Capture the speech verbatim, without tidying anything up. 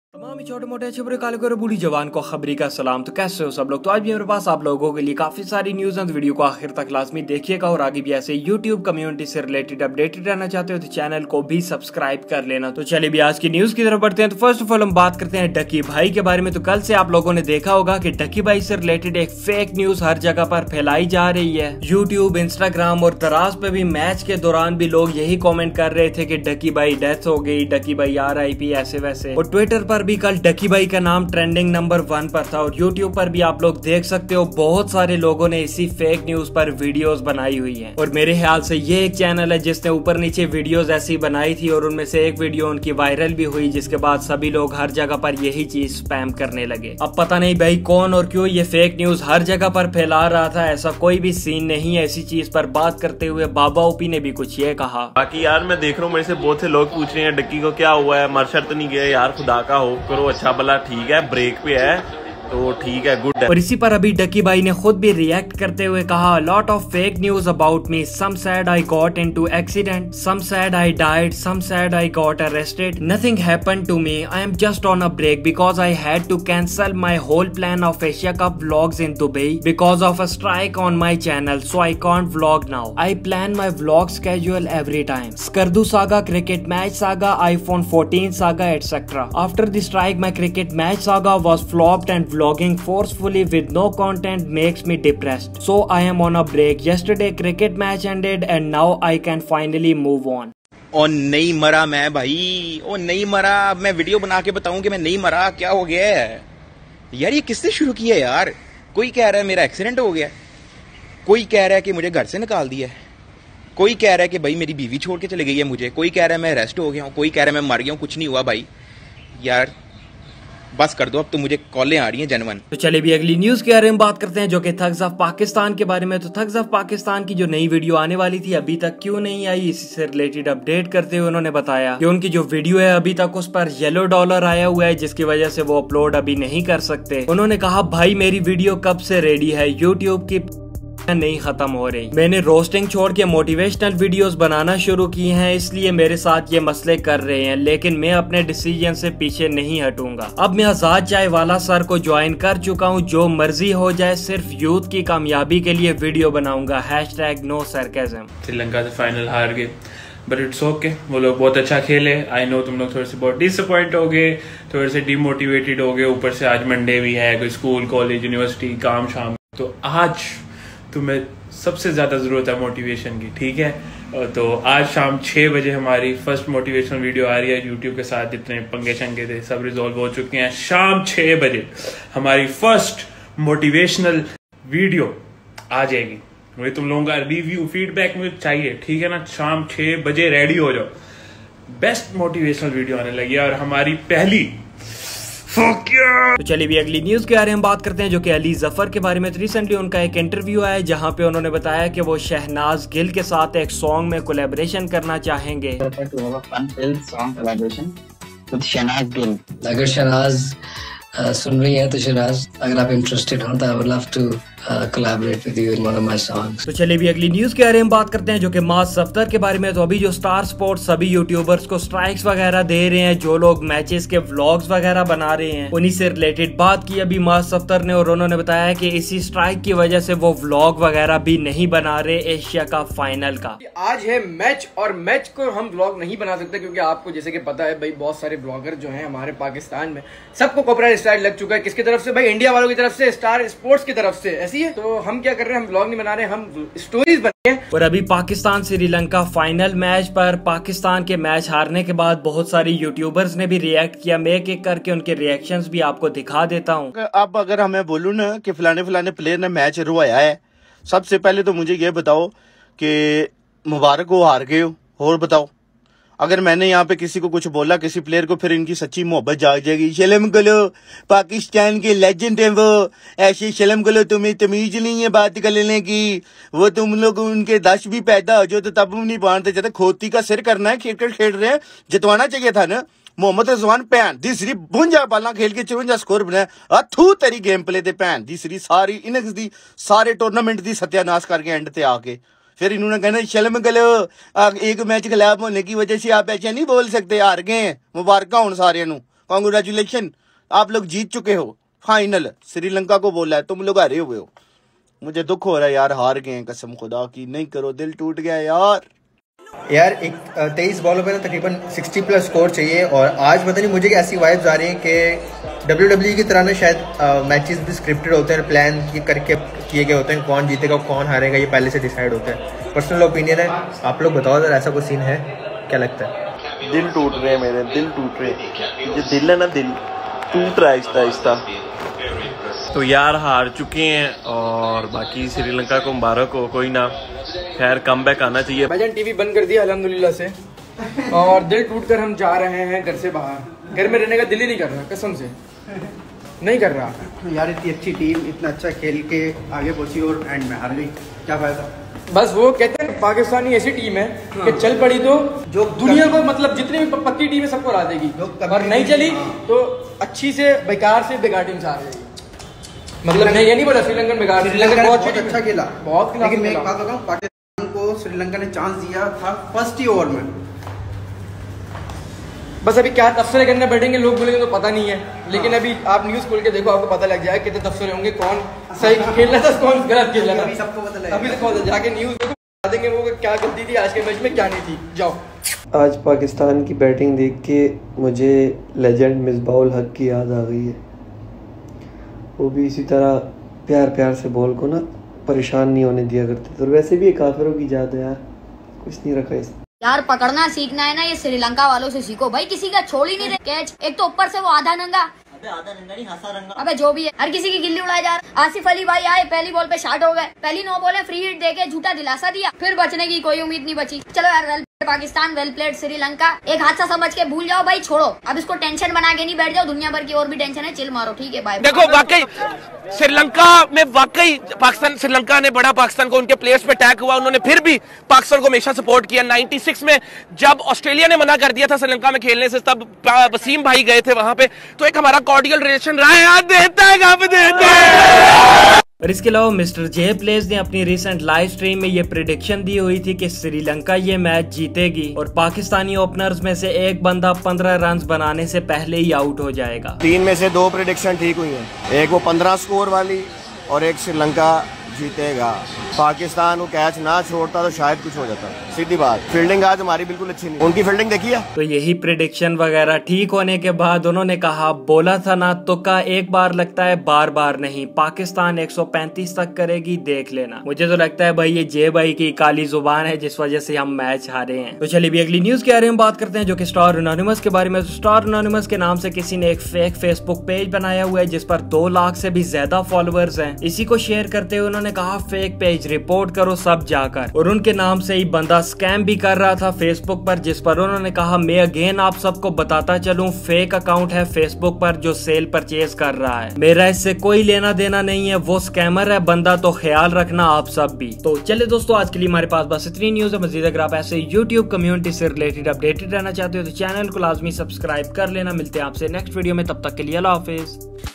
तमाम छोटे मोटे अच्छे बुरे काले गोरे बूढ़ी जवान को खबरी का सलाम। तो कैसे हो सब लोग। तो आज भी मेरे पास आप लोगों के लिए काफी सारी न्यूज एंड वीडियो को आखिर तक लाजमी देखिएगा और आगे भी ऐसे यूट्यूब कम्युनिटी से रिलेटेड अपडेटेड रहना चाहते हो तो चैनल को भी सब्सक्राइब कर लेना। तो चलिए भी आज की न्यूज की तरफ बढ़ते हैं। तो फर्स्ट ऑफ ऑल हम बात करते हैं डकी भाई के बारे में। तो कल से आप लोगों ने देखा होगा कि डकी भाई से रिलेटेड एक फेक न्यूज हर जगह पर फैलाई जा रही है। यूट्यूब, इंस्टाग्राम और दराज पे भी मैच के दौरान भी लोग यही कॉमेंट कर रहे थे कि डकी भाई डेथ हो गई, डकी भाई आर आई पी, ऐसे वैसे। और ट्विटर पर भी कल डकी भाई का नाम ट्रेंडिंग नंबर वन पर था और यूट्यूब पर भी आप लोग देख सकते हो बहुत सारे लोगों ने इसी फेक न्यूज पर वीडियोस बनाई हुई हैं। और मेरे ख्याल से ये एक चैनल है जिसने ऊपर नीचे वीडियोस ऐसी बनाई थी और उनमें से एक वीडियो उनकी वायरल भी हुई, जिसके बाद सभी लोग हर जगह पर यही चीज स्पैम करने लगे। अब पता नहीं भाई कौन और क्यों ये फेक न्यूज हर जगह पर फैला रहा था, ऐसा कोई भी सीन नहीं है। ऐसी चीज पर बात करते हुए बाबा ओपी ने भी कुछ ये कहा। बाकी यार मैं देख रहा हूँ मेरे से बहुत से लोग पूछ रहे हैं डक्की को क्या हुआ है, मरशर तो नहीं गया यार, खुदा का हो करो, अच्छा भला ठीक है, ब्रेक पे है तो ठीक है, गुड है। और इसी पर अभी डकी भाई ने खुद भी रिएक्ट करते हुए कहा, lot of fake news about me, some said I got into accident, some said I died, some said I got arrested, nothing happened to me, I am just on a break because I had to cancel my whole plan of Asia cup vlogs in Dubai because of a strike on my channel, so I can't vlog now, I plan my vlog schedule every time, Skardu saga, cricket match saga, iPhone fourteen saga etcetera. After the strike my cricket match saga was flopped and vlogging forcefully with no content makes me depressed, so I am on a break. Yesterday cricket match ended and now I can finally move on. ओ नहीं मरा मैं भाई, ओ नहीं मरा। अब मैं video बना के बताऊं कि मैं नहीं मरा, क्या हो गया है यार? ये किसने शुरू किया यार? कोई कह रहा है मेरा एक्सीडेंट हो गया, कोई कह रहा है कि मुझे घर से निकाल दिया है, कोई कह रहा है कि भाई मेरी बीवी छोड़ के चली गई है मुझे, कोई कह रहा है मैं अरेस्ट हो गया हूँ, कोई कह रहा है मैं मर गया हूँ। कुछ नहीं हुआ भाई, यार बस कर दो, अब तो मुझे कॉलें आ रही हैं जनवन। तो चलिए भी अगली न्यूज के बारे में बात करते हैं जो कि थग्स ऑफ पाकिस्तान के बारे में। तो थग्स ऑफ पाकिस्तान की जो नई वीडियो आने वाली थी अभी तक क्यों नहीं आई, इसी से रिलेटेड अपडेट करते हुए उन्होंने बताया कि उनकी जो वीडियो है अभी तक उस पर येलो डॉलर आया हुआ है, जिसकी वजह से वो अपलोड अभी नहीं कर सकते। उन्होंने कहा भाई मेरी वीडियो कब से रेडी है, यूट्यूब की नहीं खत्म हो रही, मैंने रोस्टिंग छोड़ के मोटिवेशनल वीडियोस बनाना शुरू की हैं, इसलिए मेरे साथ ये मसले कर रहे हैं, लेकिन मैं अपने डिसीजन से पीछे नहीं हटूंगा। अब मैं आजाद चाय वाला सर को ज्वाइन कर चुका हूँ, जो मर्जी हो जाए, सिर्फ यूथ की कामयाबी के लिए वीडियो बनाऊंगा, हैशटैग नो सरकाज़म। श्रीलंका से फाइनल हार गए बट इट्स ओके, वो लोग बहुत अच्छा खेले। आई नो तुम लोग थोड़े से बहुत डिसअपॉइंट हो गए, थोड़े से डिमोटिवेटेड हो गए, ऊपर से आज मंडे भी है, कोई स्कूल कॉलेज यूनिवर्सिटी काम शाम, तो आज तुम्हें सबसे ज्यादा जरूरत है मोटिवेशन की, ठीक है। तो आज शाम छह बजे हमारी फर्स्ट मोटिवेशनल वीडियो आ रही है। यूट्यूब के साथ जितने पंगे शंगे थे सब रिजॉल्व हो चुके हैं। शाम छह बजे हमारी फर्स्ट मोटिवेशनल वीडियो आ जाएगी। मुझे तुम लोगों का रिव्यू फीडबैक मुझे चाहिए, ठीक है ना। शाम छह बजे रेडी हो जाओ, बेस्ट मोटिवेशनल वीडियो आने लगी और हमारी पहली। तो चलिए भी अगली न्यूज के बारे में बात करते हैं जो कि अली जफर के बारे में। तो रिसेंटली उनका एक इंटरव्यू आया जहां पे उन्होंने बताया कि वो शहनाज गिल के साथ एक सॉन्ग में कोलैबोरेशन करना चाहेंगे। अगर शहनाज सुन रही है तो शहनाज, अगर आप इंटरेस्टेड हो तो I would love to collaborate with you in one of my songs. तो चलिए भी अगली न्यूज के बारे में बात करते हैं जो कि मास सफ्तर के बारे में। तो अभी जो स्टार स्पोर्ट्स सभी यूट्यूबर्स को स्ट्राइक्स वगैरह दे रहे हैं, जो लोग मैचेस के व्लॉग्स वगैरह बना रहे हैं, उन्हीं से रिलेटेड बात की अभी मास सफ्तर ने और उन्होंने बताया कि इसी स्ट्राइक की वजह से वो व्लॉग वगैरह भी नहीं बना रहे एशिया का फाइनल का। आज है मैच और मैच को हम व्लॉग नहीं बना सकते क्योंकि आपको जैसे कि पता है भाई बहुत सारे ब्लॉगर जो हैं हमारे पाकिस्तान में सबको कॉपीराइट स्ट्राइक लग चुका है। किसकी तरफ से भाई? इंडिया वालों की तरफ से, स्टार स्पोर्ट्स की तरफ से। ऐसी है तो हम क्या कर रहे हैं, हम व्लॉग नहीं बना रहे, हम स्टोरीज बना रहे हैं। और अभी पाकिस्तान श्रीलंका फाइनल मैच पर पाकिस्तान के मैच हारने के बाद बहुत सारी यूट्यूबर्स ने भी रिएक्ट किया। मैं एक एक करके उनके रिएक्शंस भी आपको दिखा देता हूँ। अब अगर हमें बोलूँ ना कि फलाने फलाने प्लेयर ने मैच रुआया है, सबसे पहले तो मुझे ये बताओ कि मुबारक हो हार गए हो, और बताओ अगर मैंने यहाँ पे किसी को कुछ बोला किसी प्लेयर को, फिर इनकी सच्ची मोहब्बत जाग जाएगी। शर्म करो, पाकिस्तान के लेजेंड हैं वो, ऐसे शर्म करो, तुम्हें तमीज नहीं है बात करने की। वो तुम लोग उनके दस भी पैदा हो जो तो तब नहीं बांधते, जब खोती का सिर करना है, क्रिकेट खेल रहे हैं, जितवाना चाहिए था ना। मोहम्मद रिजवान भैन दी सिरी बुंजा बाला खेल के चौवंजा स्कोर बनाया, अथू तेरी गेम प्ले ते भैन दी सिरी सारी इनिंग्स दी सारे टूर्नामेंट दी सत्यानाश करके एंड ते आके फिर इन्होंने कहना शर्म करो, एक मैच खिलाफ होने की वजह से आप ऐसे नहीं बोल सकते, हार गए मुबारक होने सारे नू। कॉन्ग्रेचुलेशन, आप लोग जीत चुके हो फाइनल। श्रीलंका को बोला है, तुम लोग हारे हुए हो। मुझे दुख हो रहा है यार, हार गए हैं, कसम खुदा की नहीं करो, दिल टूट गया यार। यार एक तेईस बॉलों पे ना तकरीबन साठ प्लस स्कोर चाहिए, और आज पता नहीं मुझे ऐसी वाइब्स आ रही हैं कि डब्ल्यू डब्ल्यू ई की तरह ना शायद मैचेस भी स्क्रिप्टेड होते हैं, प्लान ये करके किए गए होते हैं, कौन जीतेगा कौन हारेगा ये पहले से डिसाइड होता है। पर्सनल ओपिनियन है, आप लोग बताओ अगर ऐसा कोई सीन है, क्या लगता है? दिल टूट रहे हैं मेरे, दिल टूट रहे हैं, जो दिल है ना, दिल टूट रहा है आहिस्ता आहिस्ता। तो यार हार चुके हैं, और बाकी श्रीलंका को मुबारक हो, कोई ना, खैर कम बैक आना चाहिए। भाईजान टीवी बंद कर दिया अल्हम्दुलिल्लाह से, और दिल टूट कर हम जा रहे हैं घर से बाहर। घर में रहने का दिल ही नहीं कर रहा, कसम से नहीं कर रहा यार। इतनी अच्छी टीम इतना अच्छा खेल के आगे पहुंची और एंड में हार गई, क्या फायदा। बस वो कहते हैं पाकिस्तानी ऐसी टीम है कि चल पड़ी तो जो दुनिया को, मतलब जितनी भी पक्की टीम है सबको हरा देगी, और नहीं चली तो अच्छी से बेकार से बेकार टीम से हार जाएगी। मतलब नहीं, ये नहीं बोला श्रीलंकन बेकार, श्रीलंका बहुत अच्छा खेला, बहुत। लेकिन मैं एक बात बताऊं, पाकिस्तान को श्रीलंका ने चांस दिया था फर्स्ट ही ओवर में। बस अभी क्या तफसीरें करने बैठेंगे लोग बोलेंगे तो पता नहीं है, लेकिन अभी आप न्यूज खोल के देखो, आपको पता लग जाए कितने तफसीरें होंगे, कौन सही खेल रहा था कौन गलत खेल रहा था, सबको पता लगेगा। अभी तो जाके न्यूज देखो, बता देंगे वो क्या गलती थी आज के मैच में, क्या नहीं थी। जाओ। आज पाकिस्तान की बैटिंग देख के मुझे लेजेंड मिसबाउल हक की याद आ गई है। वो भी इसी तरह प्यार प्यार से बॉल को ना परेशान नहीं होने दिया करते, तो वैसे भी काफिरों की जात है यार, कुछ नहीं रखा इस यार। पकड़ना सीखना है ना, ये श्रीलंका वालों से सीखो भाई, किसी का छोड़ ही नहीं रहे कैच। एक तो ऊपर से वो आधा नंगा, अबे आधा नंगा नहीं हंसा रंगा, अबे जो भी है, हर किसी की गिल्ली उड़ाया जा रहा। आसिफ अली भाई आए, पहली बॉल पे शॉट हो गए, पहली नौ बॉलें फ्री हिट देके झूठा दिलासा दिया, फिर बचने की कोई उम्मीद नहीं बची। चलो यार, well Pakistan, well played Sri Lanka, एक हादसा समझ के भूल जाओ भाई, छोड़ो अब इसको, टेंशन बना के नहीं बैठ जाओ, दुनिया भर की और भी टेंशन है, चिल मारो, ठीक है बाय। देखो वाकई श्रीलंका में, वाकई पाकिस्तान श्रीलंका ने बड़ा पाकिस्तान को, उनके प्लेयर्स पे अटैक हुआ, उन्होंने फिर भी पाकिस्तान को हमेशा सपोर्ट किया। छियानवे में जब ऑस्ट्रेलिया ने मना कर दिया था श्रीलंका में खेलने से, तब वसीम भाई गए थे वहां पे, तो एक हमारा कॉर्डियल रिलेशन रहा है, यार देता है कब देता है। और इसके अलावा मिस्टर जे प्लेस ने अपनी रिसेंट लाइव स्ट्रीम में ये प्रेडिक्शन दी हुई थी कि श्रीलंका ये मैच जीतेगी और पाकिस्तानी ओपनर्स में से एक बंदा पंद्रह रन बनाने से पहले ही आउट हो जाएगा। तीन में से दो प्रेडिक्शन ठीक हुई है, एक वो पंद्रह स्कोर वाली और एक श्रीलंका जीतेगा। पाकिस्तान को कैच ना छोड़ता तो शायद कुछ हो जाता, सीधी बात। फील्डिंग आज हमारी बिल्कुल अच्छी नहीं, उनकी फील्डिंग देखी है। तो यही प्रेडिक्शन वगैरह ठीक होने के बाद उन्होंने कहा, बोला था ना तुक्का एक बार लगता है बार बार नहीं, पाकिस्तान एक सौ पैंतीस तक करेगी, देख लेना। मुझे तो लगता है भाई ये जे भाई की काली जुबान है जिस वजह से हम मैच हारे हैं। तो चलिए भी अगली न्यूज के बारे में बात करते हैं, जो कि स्टार एनोनिमस के बारे में। स्टार एनोनिमस के नाम से किसी ने एक फेक फेसबुक पेज बनाया हुआ है जिस पर दो लाख से भी ज्यादा फॉलोअर्स हैं। इसी को शेयर करते हुए उन्होंने कहा, फेक पेज रिपोर्ट करो सब जाकर। और उनके नाम से ही बंदा स्कैम भी कर रहा था फेसबुक पर, जिस पर उन्होंने कहा, मैं अगेन आप सबको बताता चलूं, फेक अकाउंट है फेसबुक पर जो सेल परचेज कर रहा है, मेरा इससे कोई लेना देना नहीं है, वो स्कैमर है बंदा, तो ख्याल रखना आप सब भी। तो चले दोस्तों, आज के लिए हमारे पास बस इतनी न्यूज है। मजीद अगर आप ऐसे यूट्यूब कम्युनिटी से रिलेटेड अपडेटेड रहना चाहते हो तो चैनल को लाजमी सब्सक्राइब कर लेना। मिलते हैं आपसे नेक्स्ट वीडियो में, तब तक के लिए अल्लाह हाफिज।